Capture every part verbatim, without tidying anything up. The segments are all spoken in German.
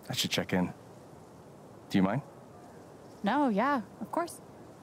I should check in. Do you mind? No, yeah, of course.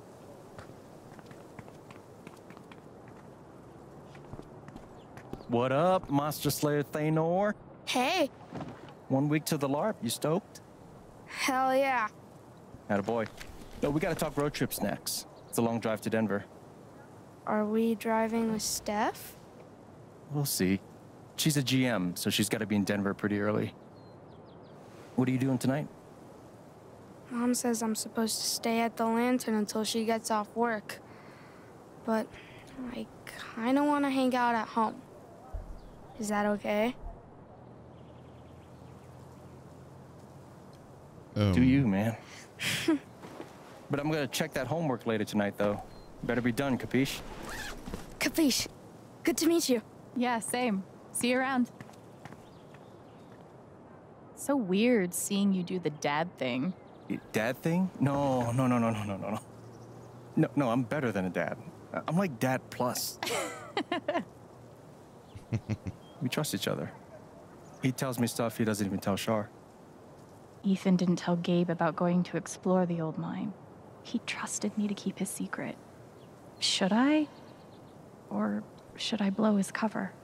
What up, Monster Slayer Thanor? Hey. One week to the LARP. You stoked? Hell yeah. Attaboy. No, we gotta talk road trips next. It's a long drive to Denver. Are we driving with Steph? We'll see. She's a G M, so she's gotta be in Denver pretty early. What are you doing tonight? Mom says I'm supposed to stay at the Lantern until she gets off work. But I kinda wanna hang out at home. Is that okay? Um, Do you, man? But I'm gonna check that homework later tonight, though. Better be done, capiche? Capiche. Good to meet you. Yeah, same. See you around. So weird seeing you do the dad thing. Dad thing? No, no, no, no, no, no, no, no. No, no, I'm better than a dad. I'm like dad plus. We trust each other. He tells me stuff he doesn't even tell Shar. Ethan didn't tell Gabe about going to explore the old mine. He trusted me to keep his secret. Should I? Or should I blow his cover?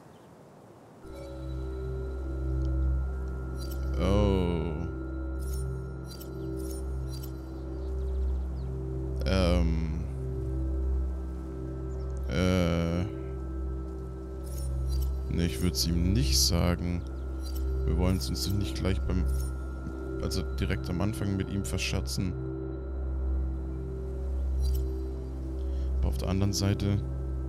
Oh. Ähm. Äh. Ne, ich würde es ihm nicht sagen. Wir wollen es uns nicht gleich beim... Also direkt am Anfang mit ihm verscherzen. Aber auf der anderen Seite...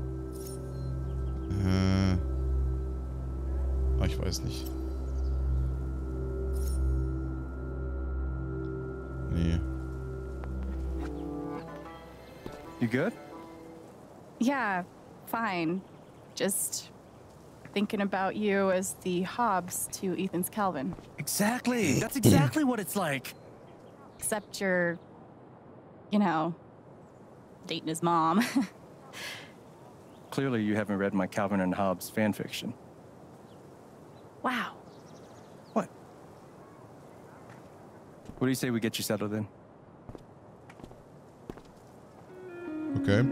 Äh... Ah, ich weiß nicht. Nee. You good? Yeah, fine. Just thinking about you as the Hobbs to Ethan's Calvin. Exactly. That's exactly what it's like. Except you're, you know, dating his mom. Clearly, you haven't read my Calvin and Hobbes fan fiction. Wow. What? What do you say we get you settled in? Okay.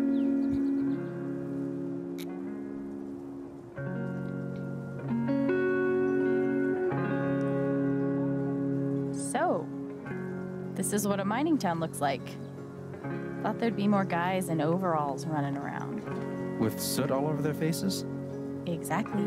So, this is what a mining town looks like. Thought there'd be more guys in overalls running around. With soot all over their faces? Exactly.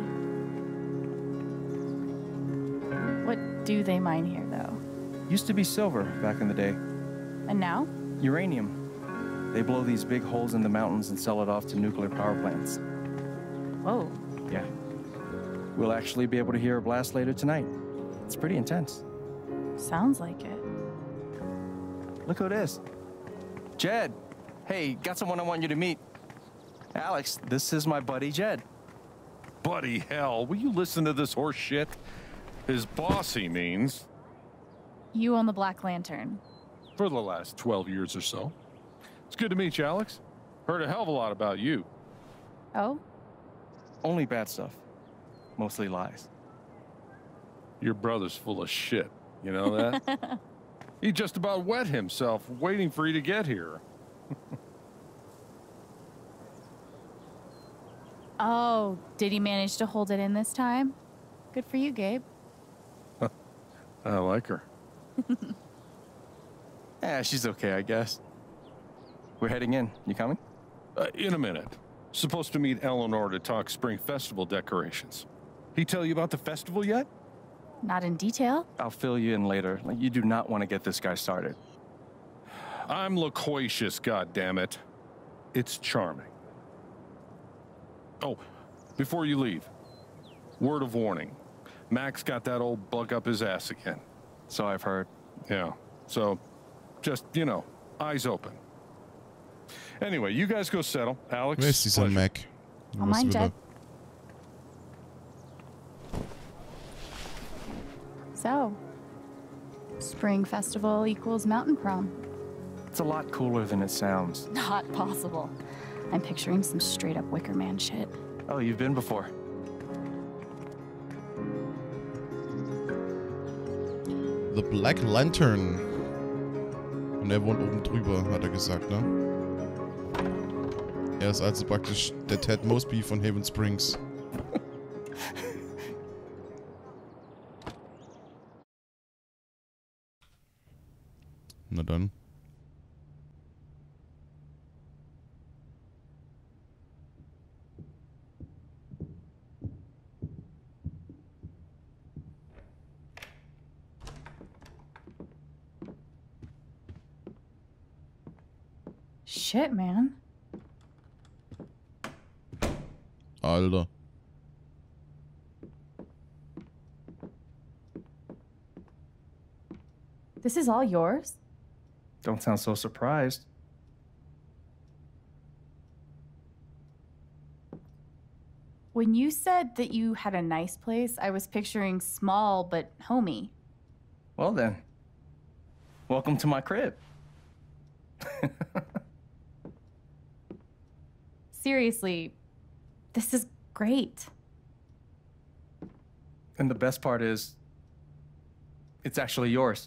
What do they mine here, though? Used to be silver back in the day. And now? Uranium. They blow these big holes in the mountains and sell it off to nuclear power plants. Whoa. Yeah. We'll actually be able to hear a blast later tonight. It's pretty intense. Sounds like it. Look who it is. Jed. Hey, got someone I want you to meet. Alex, this is my buddy Jed. Buddy hell, will you listen to this horse shit? His boss, he means. You own the Black Lantern. For the last twelve years or so. It's good to meet you, Alex. Heard a hell of a lot about you. Oh? Only bad stuff. Mostly lies. Your brother's full of shit. You know that? He just about wet himself waiting for you to get here. Oh, did he manage to hold it in this time? Good for you, Gabe. I like her. Yeah, she's okay, I guess. We're heading in. You coming? Uh, in a minute. Supposed to meet Eleanor to talk Spring Festival decorations. He tell you about the festival yet? Not in detail. I'll fill you in later. Like, you do not want to get this guy started. I'm loquacious, goddammit. It's charming. Oh, before you leave, word of warning. Max got that old bug up his ass again. So I've heard. Yeah, so just, you know, eyes open. Anyway, you guys go settle. Alex, Wer ist dieser pleasure. Mac? Oh, mein Jed. So, Spring Festival equals Mountain Prom. It's a lot cooler than it sounds. Not possible. I'm picturing some straight up Wicker Man shit. Oh, you've been before. The Black Lantern. Und er wohnt oben drüber, hat er gesagt, ne? Er ist also praktisch der Ted Mosby von Haven Springs. Na dann. Shit, man. Alter. This is all yours? Don't sound so surprised. When you said that you had a nice place, I was picturing small but homey. Well then, welcome to my crib. Seriously, this is great. And the best part is, it's actually yours.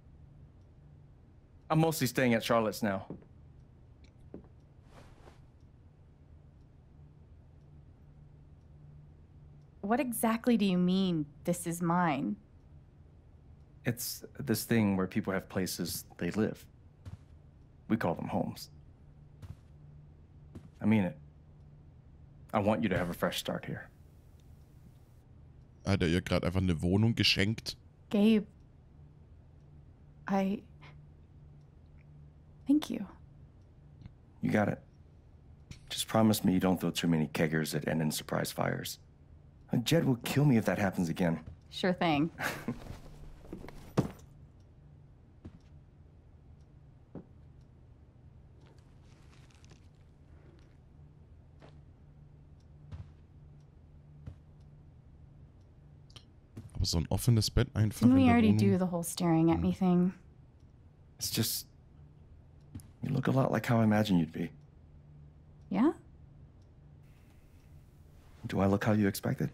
I'm mostly staying at Charlotte's now. What exactly do you mean, this is mine? It's this thing where people have places they live. We call them homes. I mean it. I want you to have a fresh start here. Hat er ihr gerade einfach eine Wohnung geschenkt? Gabe, I... Thank you. You got it. Just promise me you don't throw too many keggers that end in surprise fires. Jed will kill me if that happens again. Sure thing. Aber so ein offenes Bett einfach Didn't in we der already Wohnung? do the whole staring at me thing? It's just... You look a lot like how I imagined you'd be. Yeah? Do I look how you expected?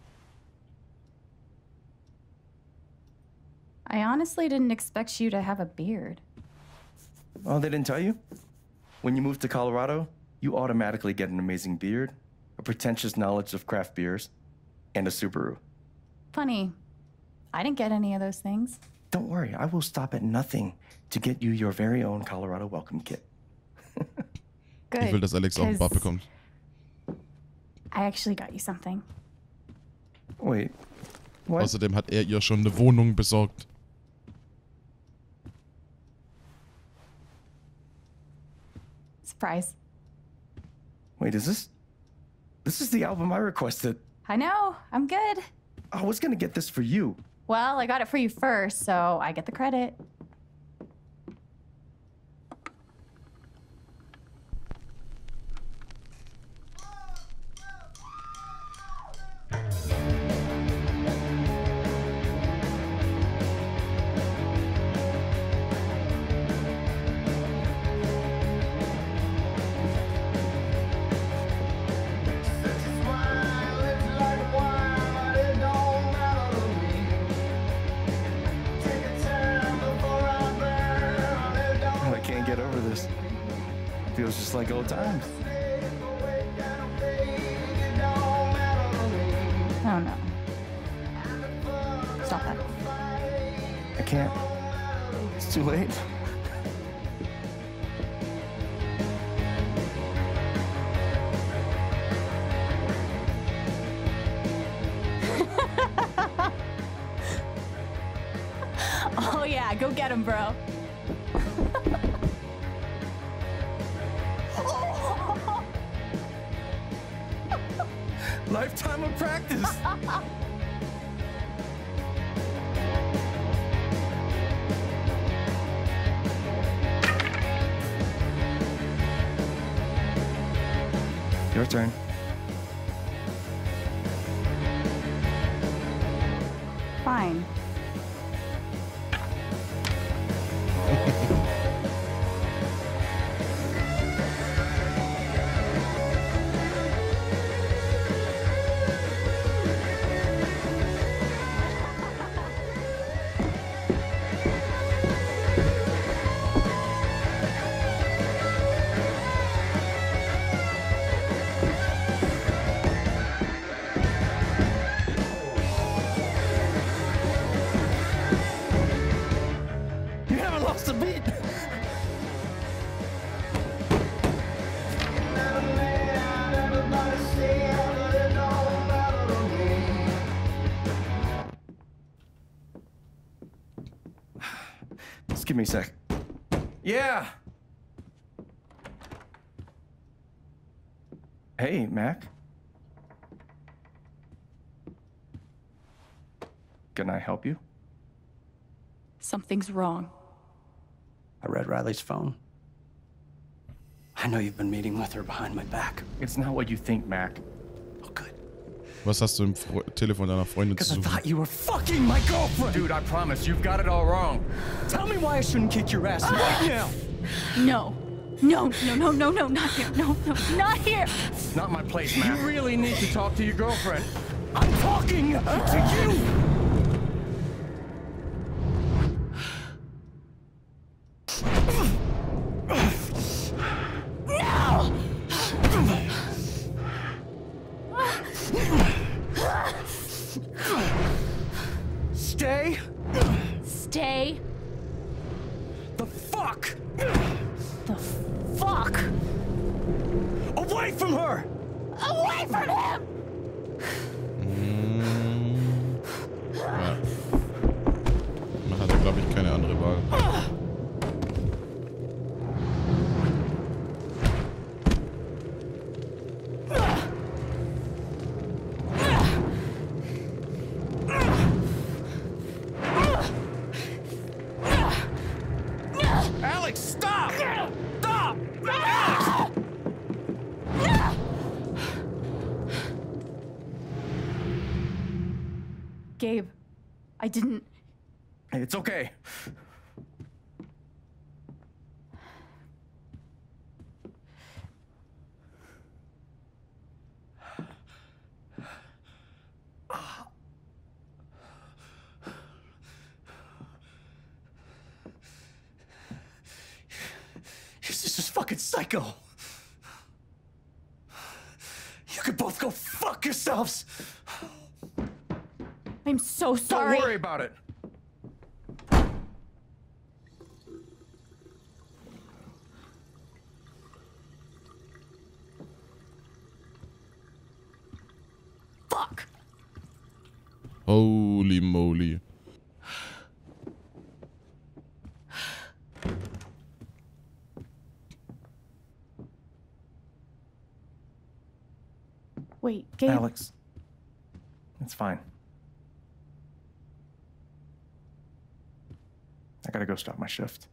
I honestly didn't expect you to have a beard. Oh, they didn't tell you? When you move to Colorado, you automatically get an amazing beard, a pretentious knowledge of craft beers, and a Subaru. Funny. I didn't get any of those things. Don't worry, I will stop at nothing to get you your very own Colorado welcome kit. Good. Ich will, dass Alex auch ein 'cause Bad bekommt. I actually got you something. Wait, what? Außerdem hat er ihr schon eine Wohnung besorgt. Surprise. Wait, is this... This is the album I requested. I know. I'm good. I was gonna get this for you. Well, I got it for you first, so I get the credit. I can't get over this. Feels just like old times. Oh no. Stop that. I can't. It's too late. Oh yeah, go get him, bro. Lifetime of practice. Your turn. Fine. give me a sec. Yeah! Hey, Mac. Can I help you? Something's wrong. I read Riley's phone. I know you've been meeting with her behind my back. It's not what you think, Mac. Oh, good. Was hast du im Fre Telefon deiner Freundin zu Because I suchen? thought you were fucking my girlfriend! Dude, I promise, you've got it all wrong. Tell me why I shouldn't kick your ass right now! No. No, no, no, no, no, not here. No, no, not here. Not my place, Mac. You really need to talk to your girlfriend. I'm talking to you! Stay Stay the fuck the fuck away from her! away from him! Mm, ja. Man hatte, glaube ich, keine andere Wahl. Alex, stop! Stop! Gabe, I didn't. Hey, it's okay. Your sister's fucking psycho. You could both go fuck yourselves. I'm so sorry. Don't worry about it. Fuck. Holy moly. Wait, Gabe. Alex. It's fine. I gotta go start my shift.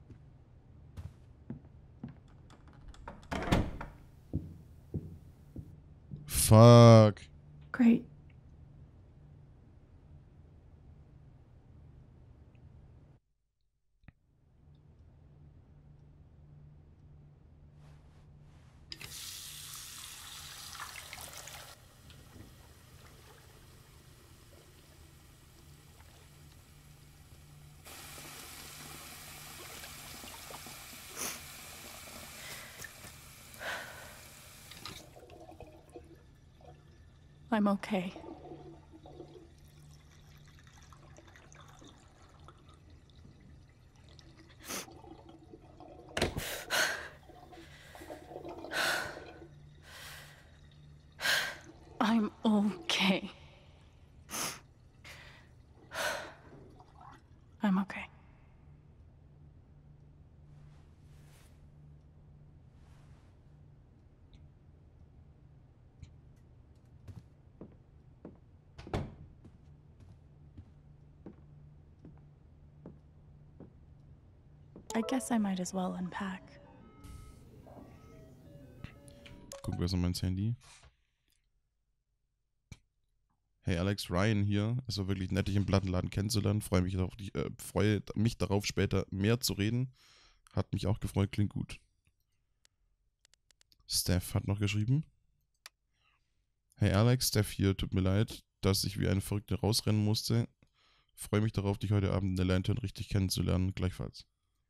Fuck. Great. I'm okay. I'm okay. I'm okay. I guess I might as well unpack. Gucken wir erst mal ins Handy. Hey Alex, Ryan hier. Es war wirklich nett, dich im Plattenladen kennenzulernen. Freue mich darauf, dich, äh, freue mich darauf, später mehr zu reden. Hat mich auch gefreut, klingt gut. Steph hat noch geschrieben. Hey Alex, Steph hier. Tut mir leid, dass ich wie ein Verrückter rausrennen musste. Freue mich darauf, dich heute Abend in der Lantern richtig kennenzulernen. Gleichfalls.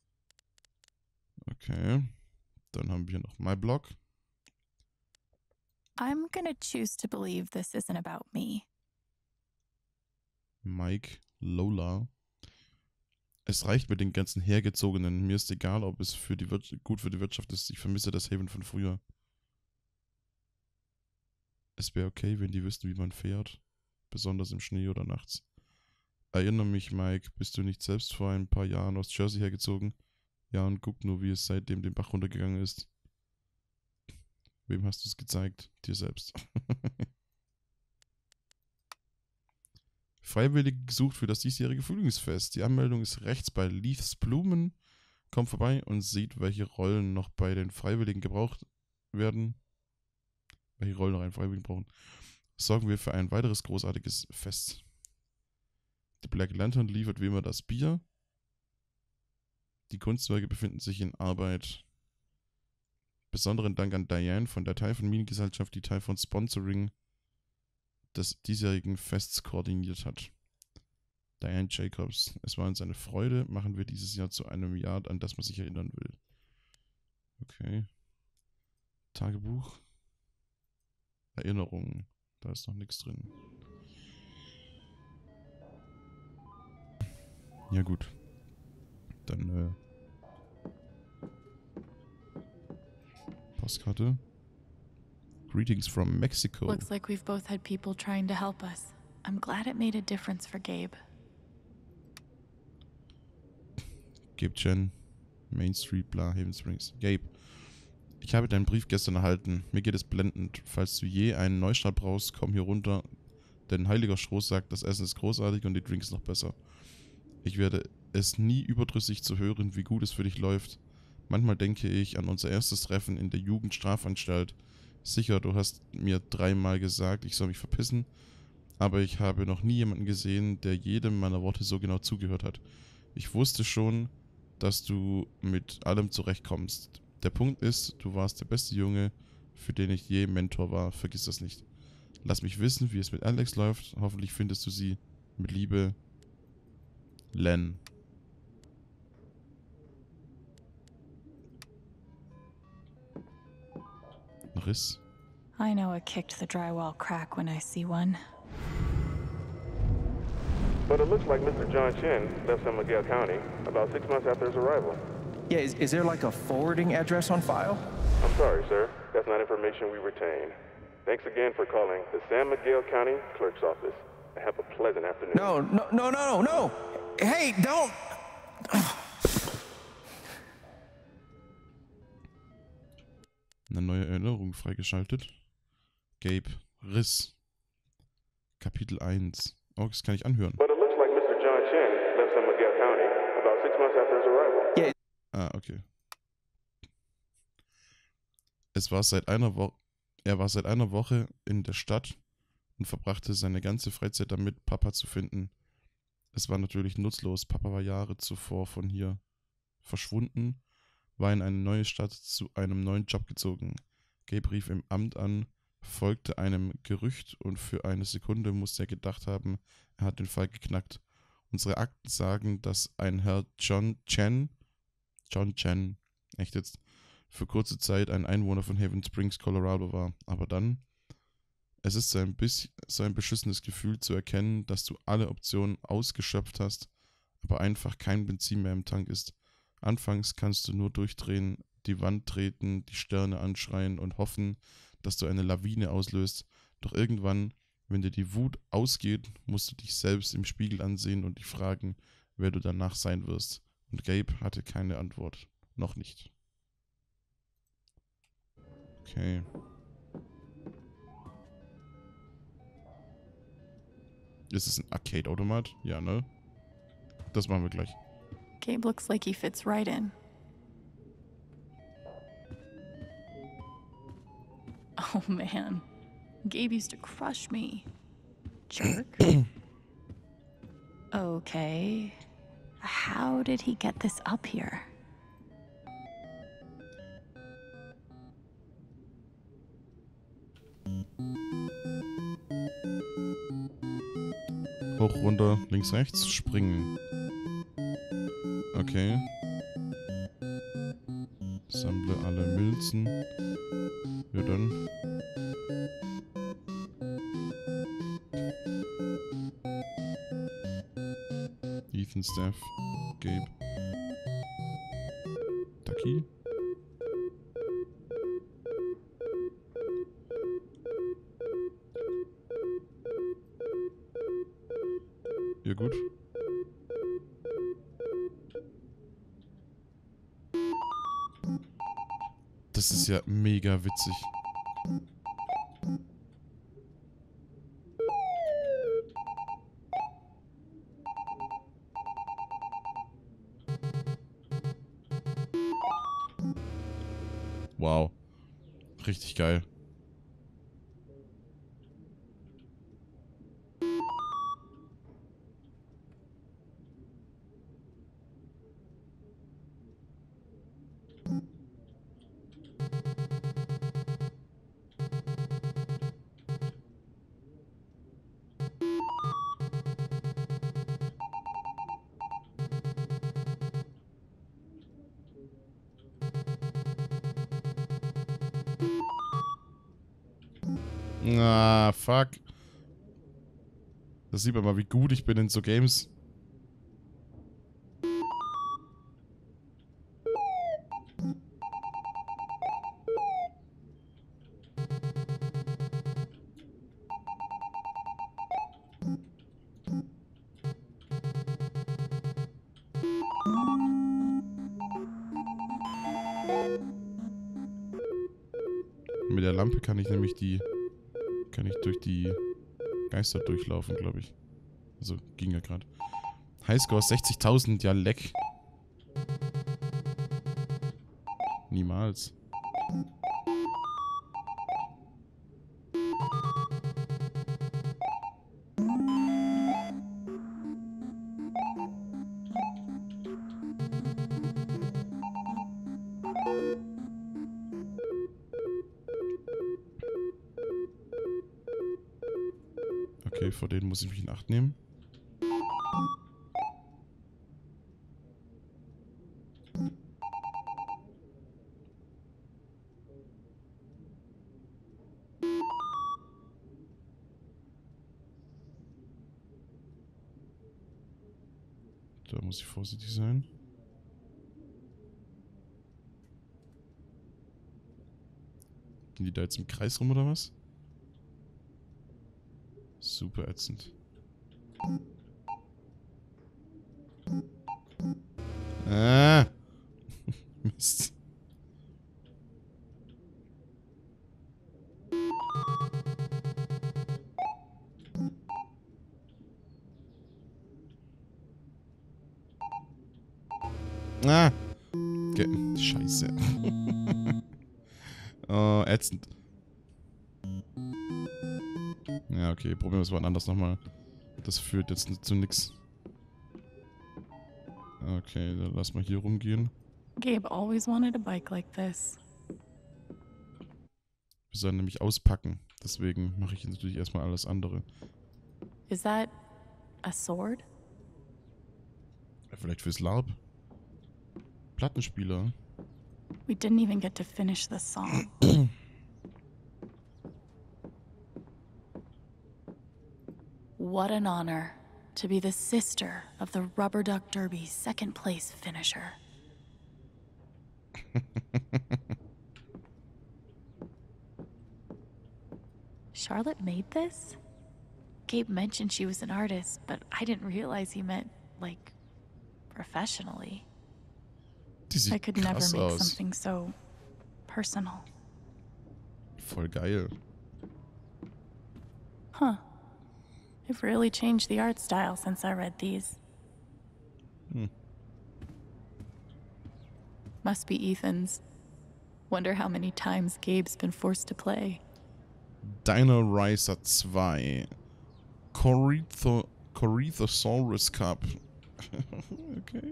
Okay. Dann haben wir noch My Blog. I'm gonna choose to believe this isn't about me. Mike Lola. Es reicht mit den ganzen Hergezogenen. Mir ist egal, ob es für die Wir- gut für die Wirtschaft ist. Ich vermisse das Haven von früher. Es wäre okay, wenn die wüssten, wie man fährt. Besonders im Schnee oder nachts. Erinnere mich, Mike, bist du nicht selbst vor ein paar Jahren aus Jersey hergezogen? Ja, und guck nur, wie es seitdem den Bach runtergegangen ist. Wem hast du es gezeigt? Dir selbst. Freiwillige gesucht für das diesjährige Frühlingsfest. Die Anmeldung ist rechts bei Leiths Blumen. Kommt vorbei und sieht, welche Rollen noch bei den Freiwilligen gebraucht werden. Welche Rollen noch einen Freiwilligen brauchen. Sorgen wir für ein weiteres großartiges Fest. Die Black Lantern liefert wie immer das Bier. Die Kunstwerke befinden sich in Arbeit. Besonderen Dank an Diane von der Typhon Minengesellschaft, die Typhon Sponsoring des diesjährigen Fests koordiniert hat. Diane Jacobs. Es war uns eine Freude, machen wir dieses Jahr zu einem Jahr, an das man sich erinnern will. Okay. Tagebuch. Erinnerungen. Da ist noch nichts drin. Ja gut. Dann, äh... Postkarte. Greetings from Mexico. Looks like we've both had people trying to help us. I'm glad it made a difference for Gabe. Gabe Chen, Main Street, bla, Haven Springs. Gabe, ich habe deinen Brief gestern erhalten. Mir geht es blendend. Falls du je einen Neustart brauchst, komm hier runter. Denn Heiliger Stroß sagt, das Essen ist großartig und die Drinks noch besser. Ich werde es nie überdrüssig zu hören, wie gut es für dich läuft. Manchmal denke ich an unser erstes Treffen in der Jugendstrafanstalt. Sicher, du hast mir dreimal gesagt, ich soll mich verpissen, aber ich habe noch nie jemanden gesehen, der jedem meiner Worte so genau zugehört hat. Ich wusste schon, dass du mit allem zurechtkommst. Der Punkt ist, du warst der beste Junge, für den ich je Mentor war. Vergiss das nicht. Lass mich wissen, wie es mit Alex läuft. Hoffentlich findest du sie. Mit Liebe, Len. Riss. I know it kicked the drywall crack when I see one. But it looks like Mister John Chen left San Miguel County about six months after his arrival. Yeah, is, is there like a forwarding address on file? I'm sorry, sir. That's not information we retain. Thanks again for calling the San Miguel County Clerk's Office. Have a pleasant afternoon. No, no, no, no, no! Hey, don't! Eine neue Erinnerung freigeschaltet. Gabe Riss. Kapitel eins. Oh, das kann ich anhören. But it looks like Mister John Chen left San Miguel County about six months after his arrival. Yeah. Ah, okay. Es war seit einer Woche, er war seit einer Woche in der Stadt und verbrachte seine ganze Freizeit damit, Papa zu finden. Es war natürlich nutzlos. Papa war Jahre zuvor von hier verschwunden, war in eine neue Stadt zu einem neuen Job gezogen. Gabe rief im Amt an, folgte einem Gerücht und für eine Sekunde musste er gedacht haben, er hat den Fall geknackt. Unsere Akten sagen, dass ein Herr John Chen, John Chen, echt jetzt, für kurze Zeit ein Einwohner von Haven Springs, Colorado war. Aber dann, es ist so ein bisschen so ein beschissenes Gefühl zu erkennen, dass du alle Optionen ausgeschöpft hast, aber einfach kein Benzin mehr im Tank ist. Anfangs kannst du nur durchdrehen, die Wand treten, die Sterne anschreien und hoffen, dass du eine Lawine auslöst. Doch irgendwann, wenn dir die Wut ausgeht, musst du dich selbst im Spiegel ansehen und dich fragen, wer du danach sein wirst. Und Gabe hatte keine Antwort. Noch nicht. Okay. Ist es ein Arcade-Automat? Ja, ne? Das machen wir gleich. Gabe looks like he fits right in. Oh man, Gabe used to crush me. Jerk. Okay, how did he get this up here? Hoch, runter, links, rechts, springen. Okay. Sammle alle Münzen. Ja dann. Ethan, Steph, Gabe. Ducky. Ja gut. Das ist ja mega witzig. Wow. Richtig geil. Ah, fuck. Da sieht man mal, wie gut ich bin in so Games. Mit der Lampe kann ich nämlich die... Kann ich durch die Geister durchlaufen, glaube ich. Also, ging ja gerade. Highscore sechzigtausend, ja leck. Niemals. Okay, vor denen muss ich mich in Acht nehmen. Da muss ich vorsichtig sein. Gehen die da jetzt im Kreis rum oder was? Super ätzend. Ah! Mist. Ah! Ge Scheiße. Oh, ätzend. Ja, okay, probieren wir es mal anders nochmal. Das führt jetzt zu nix. Okay, dann lass mal hier rumgehen. Gabe always wanted a bike like this. Wir sollen nämlich auspacken. Deswegen mache ich jetzt natürlich erstmal alles andere. Is that a sword? Ja, vielleicht fürs LARP. Plattenspieler. We didn't even get to finish the song. What an honor to be the sister of the Rubber Duck Derby's second place finisher. Charlotte made this? Gabe mentioned she was an artist, but I didn't realize he meant, like, professionally. Die sieht I could never krass make aus. something so personal. Voll geil. Huh. I've really changed the art style since I read these. Hm. Must be Ethan's. Wonder how many times Gabe's been forced to play. Dino Riser two. Corytho Corythosaurus Cup. Okay.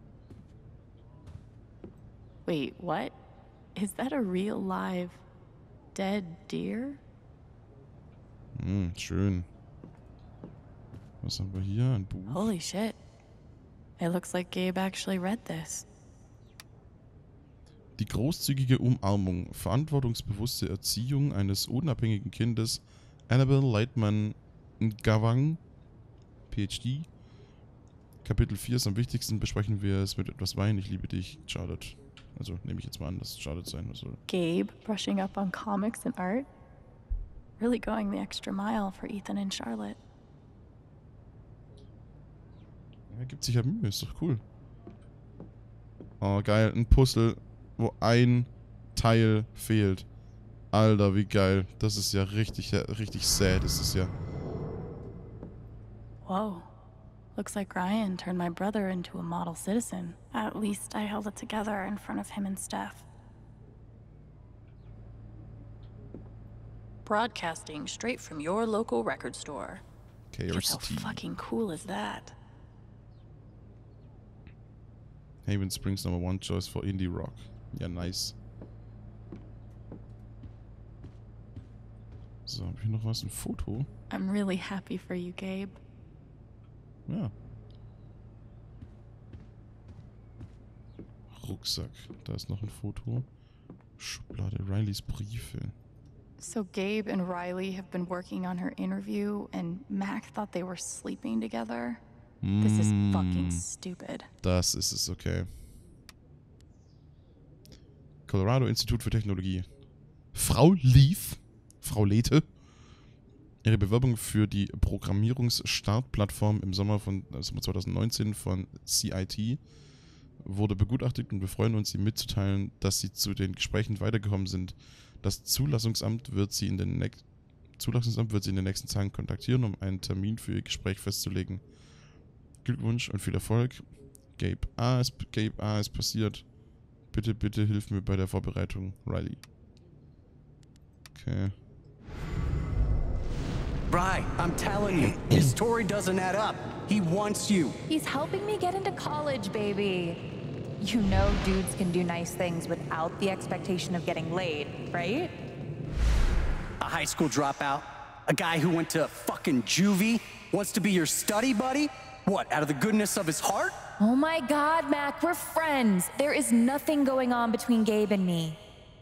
Wait, what? Is that a real live dead deer? Hm, schön. Was haben wir hier? Ein Buch. Holy shit. It looks like Gabe actually read this. Die großzügige Umarmung, verantwortungsbewusste Erziehung eines unabhängigen Kindes, Annabelle Lightman Ngawang, P H D. Kapitel vier ist am wichtigsten, besprechen wir es mit etwas Wein. Ich liebe dich, Charlotte. Also nehme ich jetzt mal an, dass es Charlotte sein soll. Gabe brushing up on comics and art? Really going the extra mile for Ethan and Charlotte. Er gibt sich ja Mühe, ist doch cool. Oh, geil, ein Puzzle, wo ein Teil fehlt. Alter, wie geil. Das ist ja richtig, richtig sad, ist es ja. Whoa. Looks like Ryan turned my brother into a model citizen. At least I held it together in front of him and Steph. Broadcasting straight from your local record store. K R C T. How fucking cool is that? Haven Springs number one choice for Indie Rock. Ja, nice. So, hab ich noch was? Ein Foto? I'm really happy for you, Gabe. Ja. Rucksack. Da ist noch ein Foto. Schublade. Rileys Briefe. So Gabe and Riley have been working on her interview, and Mac thought they were sleeping together. This is fucking stupid. Das ist es, okay. Colorado Institut für Technologie. Frau Leaf, Frau Lethe, ihre Bewerbung für die Programmierungsstartplattform im Sommer von also zwanzig neunzehn von C I T wurde begutachtigt und wir freuen uns, Sie mitzuteilen, dass Sie zu den Gesprächen weitergekommen sind. Das Zulassungsamt wird Sie in den, Zulassungsamt wird Sie in den nächsten Tagen kontaktieren, um einen Termin für Ihr Gespräch festzulegen. Glückwunsch und viel Erfolg. Gabe A. ist, Gabe A. ist passiert. Bitte, bitte hilf mir bei der Vorbereitung. Riley. Okay. Bri, I'm telling you, his story doesn't add up. He wants you. He's helping me get into college, baby. You know dudes can do nice things without the expectation of getting laid, right? A high school dropout? A guy who went to fucking juvie? Wants to be your study buddy? What, out of the goodness of his heart? Oh my God, Mac, we're friends. There is nothing going on between Gabe and me.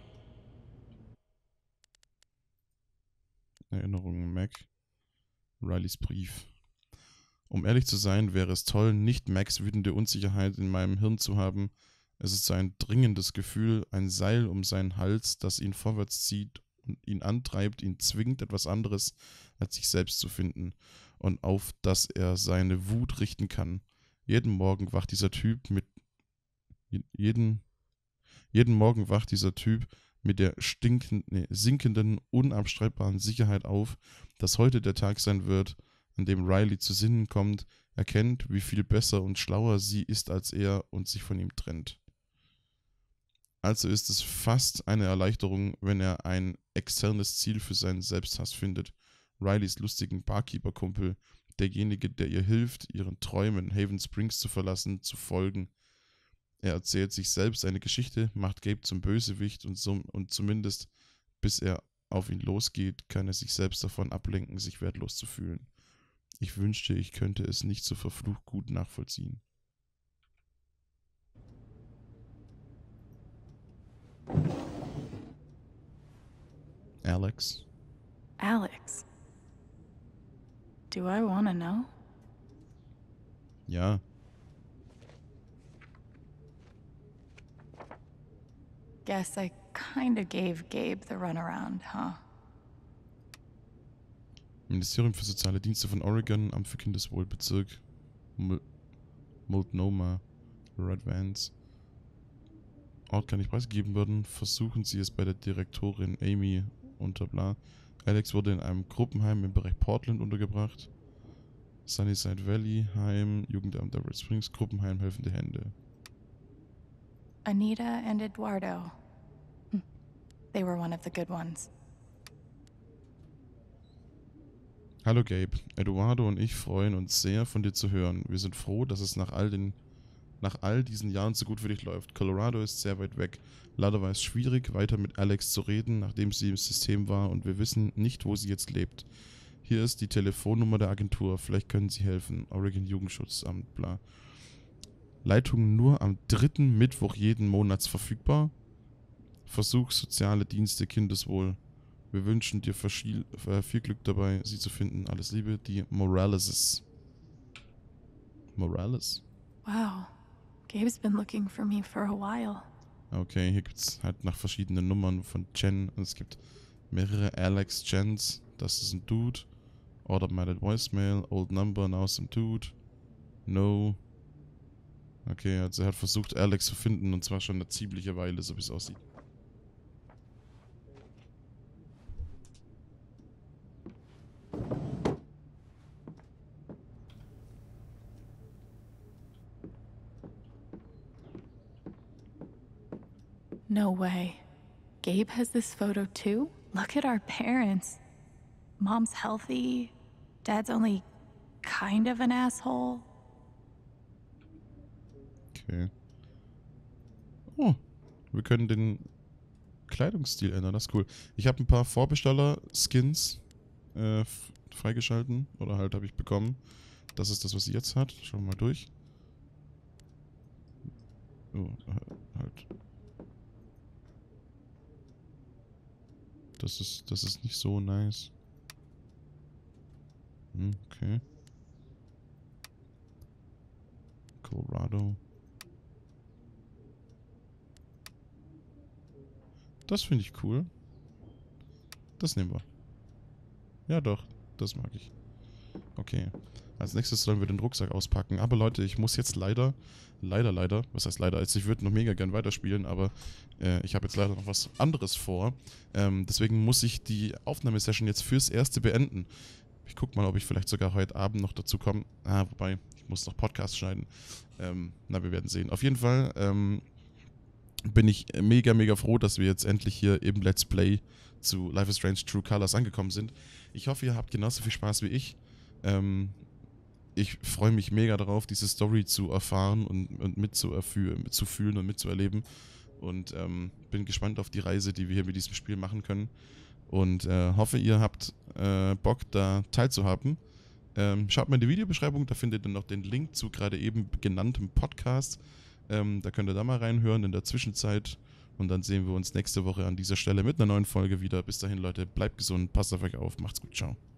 Erinnerungen, Mac. Rileys Brief. Um ehrlich zu sein, wäre es toll, nicht Macs wütende Unsicherheit in meinem Hirn zu haben. Es ist so ein dringendes Gefühl, ein Seil um seinen Hals, das ihn vorwärts zieht und ihn antreibt, ihn zwingt, etwas anderes als sich selbst zu finden und auf das er seine Wut richten kann. Jeden Morgen wacht dieser Typ mit jeden, jeden Morgen wacht dieser Typ mit der stinkenden, nee, sinkenden, unabstreitbaren Sicherheit auf, dass heute der Tag sein wird, an dem Riley zu Sinnen kommt, erkennt, wie viel besser und schlauer sie ist als er und sich von ihm trennt. Also ist es fast eine Erleichterung, wenn er ein externes Ziel für seinen Selbsthass findet. Rileys lustigen Barkeeper-Kumpel, derjenige, der ihr hilft, ihren Träumen, Haven Springs zu verlassen, zu folgen. Er erzählt sich selbst eine Geschichte, macht Gabe zum Bösewicht und, so, und zumindest bis er auf ihn losgeht, kann er sich selbst davon ablenken, sich wertlos zu fühlen. Ich wünschte, ich könnte es nicht so verflucht gut nachvollziehen. Alex. Alex. Do I want to know? Ja. Guess I kinda gave Gabe the runaround, huh? Ministerium für Soziale Dienste von Oregon, Amt für Kindeswohl, Bezirk Mul Multnomah, Red Vans. Ort kann nicht preisgegeben werden. Versuchen Sie es bei der Direktorin Amy unter bla. Alex wurde in einem Gruppenheim im Bereich Portland untergebracht. Sunnyside Valley, Heim, Jugendamt Everett Springs, Gruppenheim, helfende Hände. Anita and Eduardo. Hm. They were one of the good ones. Hallo Gabe, Eduardo und ich freuen uns sehr, von dir zu hören. Wir sind froh, dass es nach all, den, nach all diesen Jahren so gut für dich läuft. Colorado ist sehr weit weg. Leider war es schwierig, weiter mit Alex zu reden, nachdem sie im System war und wir wissen nicht, wo sie jetzt lebt. Hier ist die Telefonnummer der Agentur, vielleicht können Sie helfen. Oregon Jugendschutzamt, bla. Leitung nur am dritten Mittwoch jeden Monats verfügbar. Versuch Soziale Dienste Kindeswohl. Wir wünschen dir viel, viel Glück dabei, sie zu finden. Alles Liebe, die Moraleses. Morales? Wow. Gabe's been looking for me for a while. Okay, hier gibt es halt nach verschiedenen Nummern von Jen. Und es gibt mehrere Alex Jens. Das ist ein Dude. Automated Voicemail. Old Number, now some Dude. No. Okay, also er hat versucht, Alex zu finden. Und zwar schon eine ziemliche Weile, so wie es aussieht. No way. Gabe has this photo too? Look at our parents. Mom's healthy. Dad's only kind of an asshole. Okay. Oh, wir können den Kleidungsstil ändern, das ist cool. Ich habe ein paar Vorbesteller-Skins äh, freigeschalten. Oder halt habe ich bekommen. Das ist das, was sie jetzt hat. Schauen wir mal durch. Oh, halt. Das ist, das ist nicht so nice. Hm, okay. Colorado. Das finde ich cool. Das nehmen wir. Ja doch, das mag ich. Okay. Als nächstes sollen wir den Rucksack auspacken. Aber Leute, ich muss jetzt leider, leider, leider, was heißt leider, also ich würde noch mega gern weiterspielen, aber äh, ich habe jetzt leider noch was anderes vor. Ähm, deswegen muss ich die Aufnahmesession jetzt fürs Erste beenden. Ich guck mal, ob ich vielleicht sogar heute Abend noch dazu komme. Ah, wobei, ich muss noch Podcast schneiden. Ähm, na, wir werden sehen. Auf jeden Fall ähm, bin ich mega, mega froh, dass wir jetzt endlich hier im Let's Play zu Life is Strange True Colors angekommen sind. Ich hoffe, ihr habt genauso viel Spaß wie ich. Ähm, ich freue mich mega darauf, diese Story zu erfahren und, und mitzufühlen und mitzuerleben. Und ähm, bin gespannt auf die Reise, die wir hier mit diesem Spiel machen können. Und äh, hoffe, ihr habt äh, Bock, da teilzuhaben. Ähm, schaut mal in die Videobeschreibung, da findet ihr noch den Link zu gerade eben genanntem Podcast. Ähm, da könnt ihr da mal reinhören in der Zwischenzeit. Und dann sehen wir uns nächste Woche an dieser Stelle mit einer neuen Folge wieder. Bis dahin, Leute, bleibt gesund, passt auf euch auf, macht's gut, ciao.